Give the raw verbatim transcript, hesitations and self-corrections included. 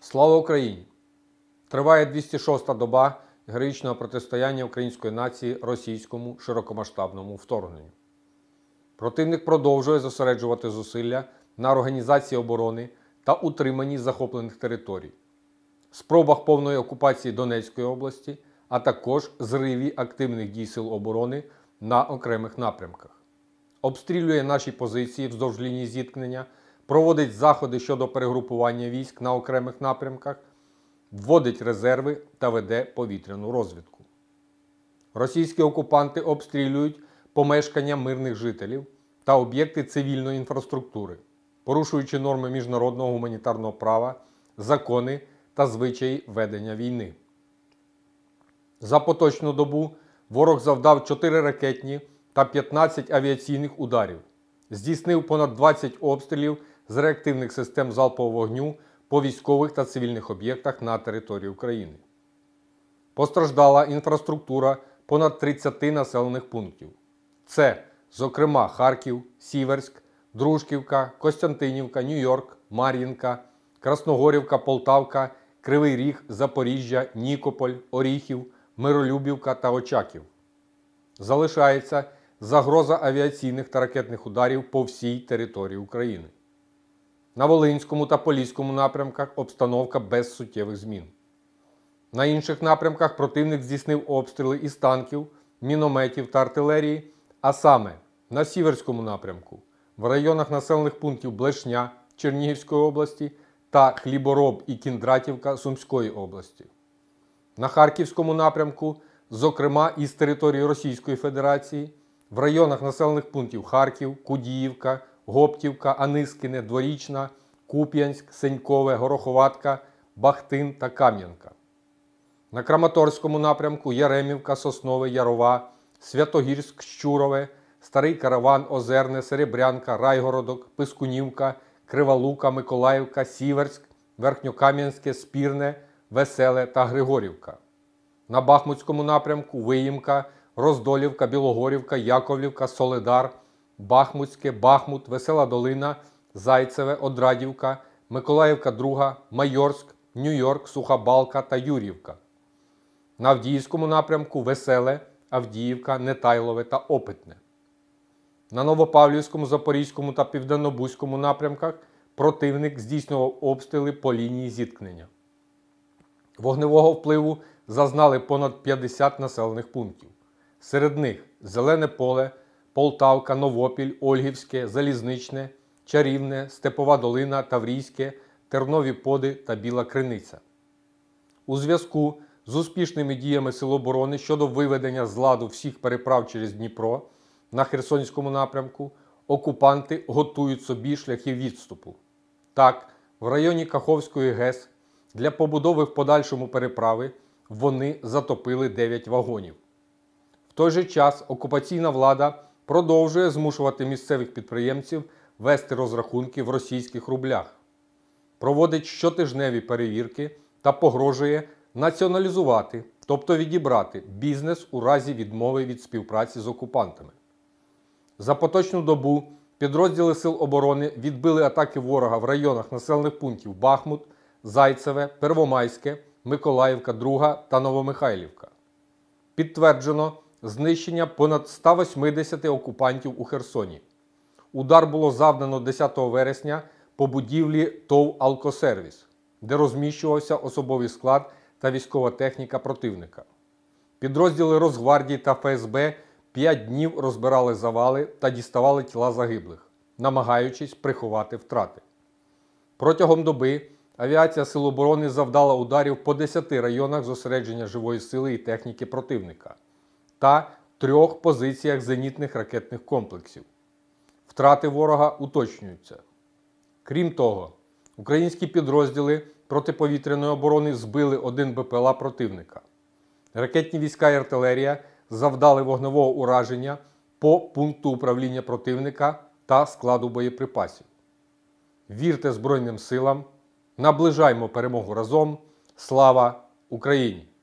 Слава Україні! Триває двісті шоста доба героїчного протистояння української нації російському широкомасштабному вторгненню. Противник продовжує зосереджувати зусилля на організації оборони та утриманні захоплених територій, спробах повної окупації Донецької області, а також зриві активних дій сил оборони на окремих напрямках. Обстрілює наші позиції вздовж лінії зіткнення, проводить заходи щодо перегрупування військ на окремих напрямках, вводить резерви та веде повітряну розвідку. Російські окупанти обстрілюють помешкання мирних жителів та об'єкти цивільної інфраструктури, порушуючи норми міжнародного гуманітарного права, закони та звичаї ведення війни. За поточну добу ворог завдав чотири ракетні та п'ятнадцять авіаційних ударів, здійснив понад двадцять обстрілів з реактивних систем залпового вогню по військових та цивільних об'єктах на території України. Постраждала інфраструктура понад тридцяти населених пунктів. Це, зокрема, Харків, Сіверськ, Дружківка, Костянтинівка, Нью-Йорк, Мар'їнка, Красногорівка, Полтавка, Кривий Ріг, Запоріжжя, Нікополь, Оріхів, Миролюбівка та Очаків. Залишається загроза авіаційних та ракетних ударів по всій території України. На Волинському та Поліському напрямках обстановка без суттєвих змін. На інших напрямках противник здійснив обстріли із танків, мінометів та артилерії, а саме на Сіверському напрямку, в районах населених пунктів Блешня Чернігівської області та Хлібороб і Кіндратівка Сумської області. На Харківському напрямку, зокрема із території Російської Федерації, в районах населених пунктів Харків, Кудіївка, Гоптівка, Анискине, Дворічна, Куп'янськ, Сенькове, Гороховатка, Бахтин та Кам'янка. На Краматорському напрямку Яремівка, Соснове, Ярова, Святогірськ, Щурове, Старий Караван, Озерне, Серебрянка, Райгородок, Пискунівка, Крива Лука, Миколаївка, Сіверськ, Верхньокам'янське, Спірне, Веселе та Григорівка. На Бахмутському напрямку Виїмка, Роздолівка, Білогорівка, Яковлівка, Соледар, Бахмутське, Бахмут, Весела Долина, Зайцеве, Одрадівка, Миколаївка Друга, Майорськ, Нью-Йорк, Суха Балка та Юр'ївка. На Авдіївському напрямку Веселе, Авдіївка, Нетайлове та Опитне. На Новопавлівському, Запорізькому та Південнобузькому напрямках противник здійснював обстріли по лінії зіткнення. Вогневого впливу зазнали понад п'ятдесят населених пунктів. Серед них Зелене Поле, Полтавка, Новопіль, Ольгівське, Залізничне, Чарівне, Степова Долина, Таврійське, Тернові Поди та Біла Криниця. У зв'язку з успішними діями Сил оборони щодо виведення з ладу всіх переправ через Дніпро на Херсонському напрямку, окупанти готують собі шляхи відступу. Так, в районі Каховської ГЕС для побудови в подальшому переправи вони затопили дев'ять вагонів. В той же час окупаційна влада продовжує змушувати місцевих підприємців вести розрахунки в російських рублях, проводить щотижневі перевірки та погрожує націоналізувати, тобто відібрати бізнес у разі відмови від співпраці з окупантами. За поточну добу підрозділи Сил оборони відбили атаки ворога в районах населених пунктів Бахмут, Зайцеве, Первомайське, Миколаївка Друга та Новомихайлівка. Підтверджено знищення понад ста восьмидесяти окупантів у Херсоні. Удар було завдано десятого вересня по будівлі ТОВ «Алкосервіс», де розміщувався особовий склад та військова техніка противника. Підрозділи Росгвардії та ФСБ п'ять днів розбирали завали та діставали тіла загиблих, намагаючись приховати втрати. Протягом доби авіація Сил оборони завдала ударів по десяти районах зосередження живої сили і техніки противника та трьох позиціях зенітних ракетних комплексів. Втрати ворога уточнюються. Крім того, українські підрозділи протиповітряної оборони збили один БПЛА противника. Ракетні війська і артилерія завдали вогневого ураження по пункту управління противника та складу боєприпасів. Вірте Збройним силам, наближаймо перемогу разом. Слава Україні!